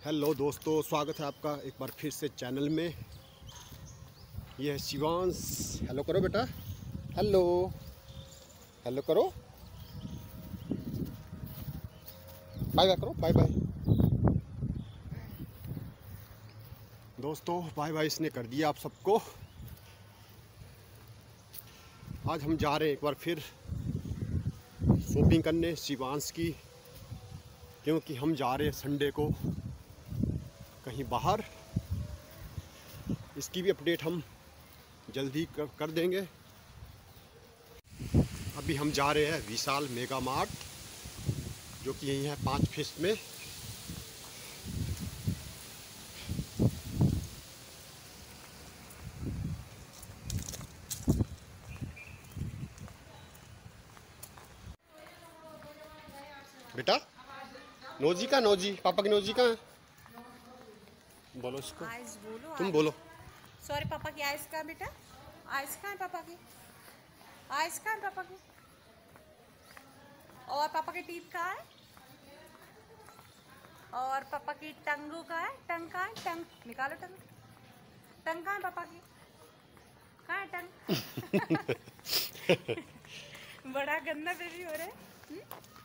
Hello दोस्तों, स्वागत है आपका एक बार फिर से चैनल में। ये है शिवांश। हेलो करो बेटा, हेलो हेलो करो, बाय बाय करो, बाय बाय। दोस्तों बाय बाय इसने कर दिया आप सबको। आज हम जा रहे हैं एक बार फिर शॉपिंग करने शिवांश की, क्योंकि हम जा रहे हैं संडे को कहीं बाहर। इसकी भी अपडेट हम जल्दी कर देंगे। अभी हम जा रहे हैं विशाल मेगा मार्ट, जो कि यहीं है 5 फीट में। बेटा नोजी का, नोजी पापा की नोजी का बोलो इसको, तुम बोलो। सॉरी पापा की आइस कहाँ बेटा? आइस कहाँ है पापा की? आइस कहाँ है पापा की? और पापा के टीथ कहाँ है? और पापा की टंगू कहाँ है? टंग कहाँ है? टंग निकालो, टंग टंग कहाँ है पापा की? कहाँ है टंग? बड़ा गंदा बेबी हो रहा है।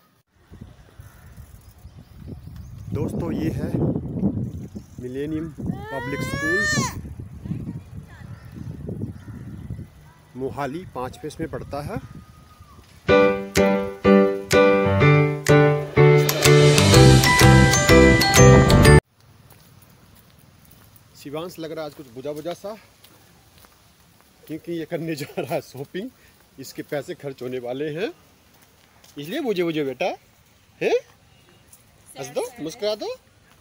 दोस्तों ये है millennium public school, Mohali 5 phase में पड़ता है। शिवांश लग रहा है आज कुछ बुझा बुझा सा, क्योंकि ये करने जा रहा है शॉपिंग। इसके पैसे खर्च होने वाले हैं, इसलिए बुझे बुझे बेटा है। हंस दो, मुस्कुरा दो,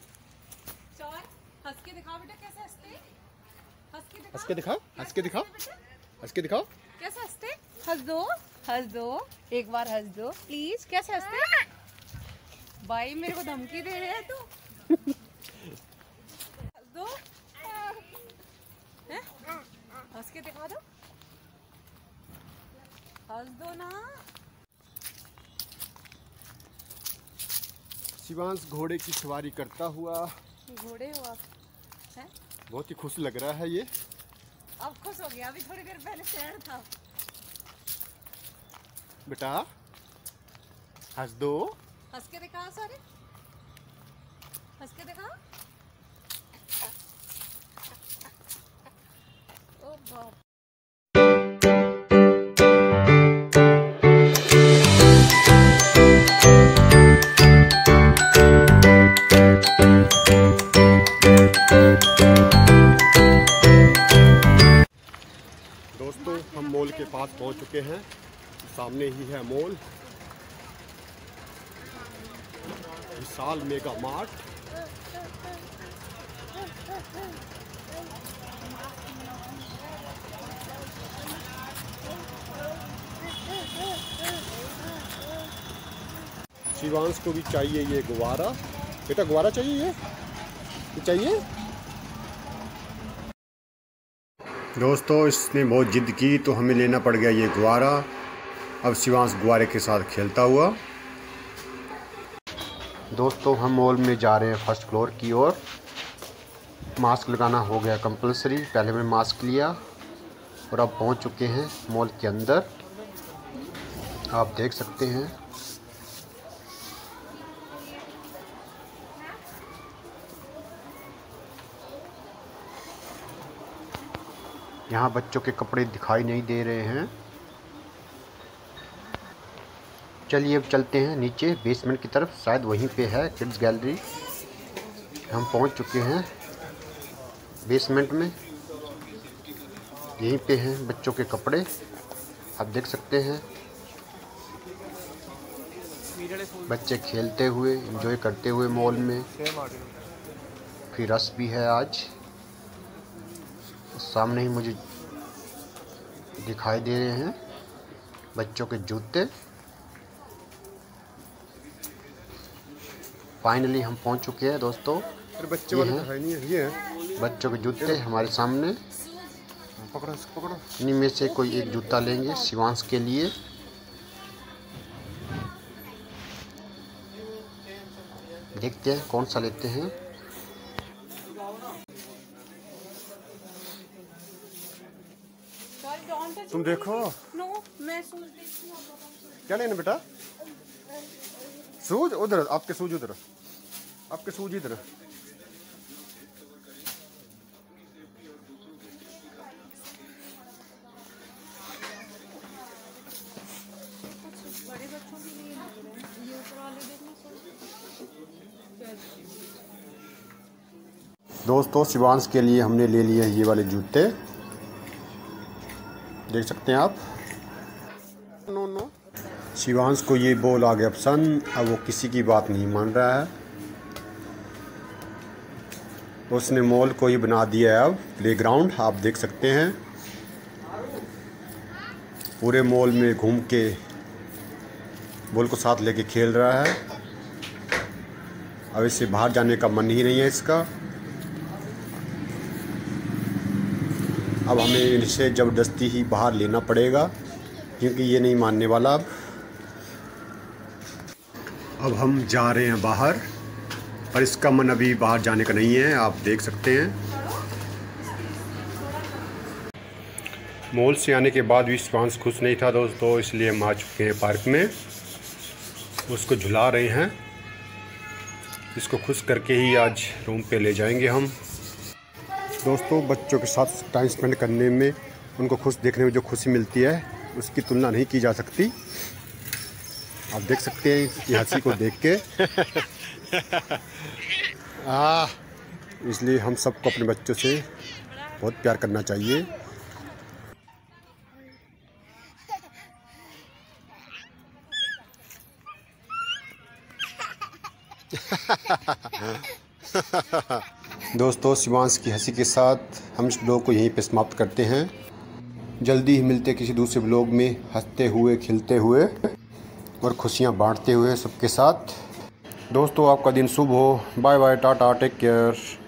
हंस के दिखाओ बेटा, कैसे हंसते? हंस के दिखाओ, हंस के दिखाओ, हंस के दिखाओ। कैसे हंसते? हंस दो, हंस दो, एक बार हंस दो प्लीज। कैसे हंसते? भाई मेरे को धमकी दे रहे हैं तू। हंस दो, हैं? हंस के दिखा दो, हंस दो ना। शिवांश घोड़े की सवारी करता हुआ, घोड़े हो आप हैं? बहुत ही खुश लग रहा है ये। अब खुश हो गया, अभी थोड़ी देर पहले सैड था। बेटा हंस दो, हंस के दिखा, सॉरी हंस के दिखा। ओ बाप। दोस्तों हम मॉल के पास पहुंच चुके हैं। सामने ही है mall Vishal Mega Mart. Shivansh को भी चाहिए ये गुब्बारा। बेटा गुब्बारा चाहिए, ये चाहिए। दोस्तों इसने बहुत जिद की तो हमें लेना पड़ गया ये गुब्बारा। अब शिवांश गुब्बारे के साथ खेलता हुआ। दोस्तों हम मॉल में जा रहे हैं फर्स्ट फ्लोर की ओर। मास्क लगाना हो गया कंपलसरी, पहले मैं मास्क लिया और अब पहुंच चुके हैं मॉल के अंदर। आप देख सकते हैं यहाँ बच्चों के कपड़े दिखाई नहीं दे रहे हैं। चलिए अब चलते हैं नीचे बेसमेंट की तरफ, शायद वहीं पे है किड्स गैलरी। हम पहुंच चुके हैं बेसमेंट में, यहीं पे हैं बच्चों के कपड़े। आप देख सकते हैं बच्चे खेलते हुए, एंजॉय करते हुए मॉल में। फिर रश भी है आज। सामने ही मुझे दिखाई दे रहे हैं बच्चों के जूते। फाइनली हम पहुंच चुके हैं दोस्तों। बच्चे वाले तो है नहीं है, ये है बच्चों के जूते हमारे सामने। पकड़ो इसको, पकड़ो। इन्हीं में से कोई एक जूता लेंगे शिवांश के लिए। देखते हैं कौन सा लेते हैं। तुम देखो नो मैं सूज देखती हूँ। क्या लेना बेटा? सूज उधर, आपके सूज उधर, आपके सूज इधर। बड़े बच्चों के लिए लग रहे हैं ये ऊपर वाले देखना दोस्तों शिवांश के लिए हमने ले लिए ये वाले जूते, देख सकते हैं आप। नो नो, शिवांश को ये बॉल आ गया पसंद। अब वो किसी की बात नहीं मान रहा है। उसने मॉल को ही बना दिया है अब प्लेग्राउंड। आप देख सकते हैं पूरे मॉल में घूम के बॉल को साथ लेके खेल रहा है। अब इससे बाहर जाने का मन ही नहीं है इसका। अब हमें इसे ज़बरदस्ती ही बाहर लेना पड़ेगा क्योंकि ये नहीं मानने वाला। अब हम जा रहे हैं बाहर, पर इसका मन अभी बाहर जाने का नहीं है, आप देख सकते हैं। मॉल से आने के बाद भी शिवांश खुश नहीं था दोस्तों, इसलिए हम आ चुके हैं पार्क में। उसको झुला रहे हैं, इसको खुश करके ही आज रूम पे ले जाएंगे हम। दोस्तों बच्चों के साथ टाइम स्पेंड करने में, उनको खुश देखने में जो खुशी मिलती है उसकी तुलना नहीं की जा सकती। आप देख सकते हैं ये हंसी को देख के। इसलिए हम सबको अपने बच्चों से बहुत प्यार करना चाहिए। दोस्तों शिवांश की हंसी के साथ हम इस ब्लॉग को यहीं पे समाप्त करते हैं। जल्दी ही मिलते किसी दूसरे ब्लॉग में, हंसते हुए खिलते हुए और खुशियाँ बांटते हुए सबके साथ। दोस्तों आपका दिन शुभ हो। Bye bye, tata, take care.